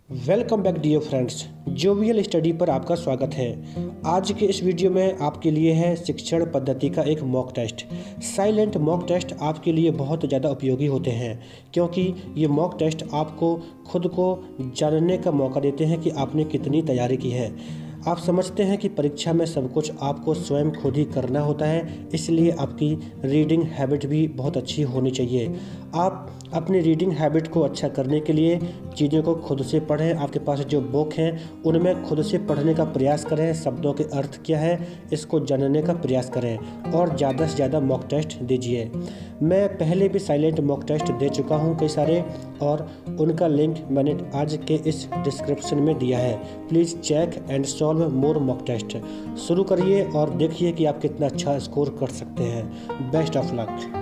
Welcome back dear friends, jovial study पर आपका स्वागत है। आज के इस वीडियो में आपके लिए है शिक्षण पद्धति का एक mock test. Silent mock test आपके लिए बहुत ज़्यादा उपयोगी होते हैं, क्योंकि ये मॉक टेस्ट आपको खुद को जानने का मौका देते हैं कि आपने कितनी तैयारी की है। आप समझते हैं कि परीक्षा में सब कुछ आपको स्वयं खुद ही करना होता है, इसलिए आपकी रीडिंग हैबिट भी बहुत अच्छी होनी चाहिए। आप अपनी रीडिंग हैबिट को अच्छा करने के लिए चीज़ों को खुद से पढ़ें। आपके पास जो बुक हैं उनमें खुद से पढ़ने का प्रयास करें, शब्दों के अर्थ क्या है इसको जानने का प्रयास करें और ज़्यादा से ज़्यादा मॉक टेस्ट दीजिए। मैं पहले भी साइलेंट मॉक टेस्ट दे चुका हूं कई सारे, और उनका लिंक मैंने आज के इस डिस्क्रिप्शन में दिया है। Please check and solve more mock test. शुरू करिए और देखिए कि आप कितना अच्छा स्कोर कर सकते हैं। Best of luck.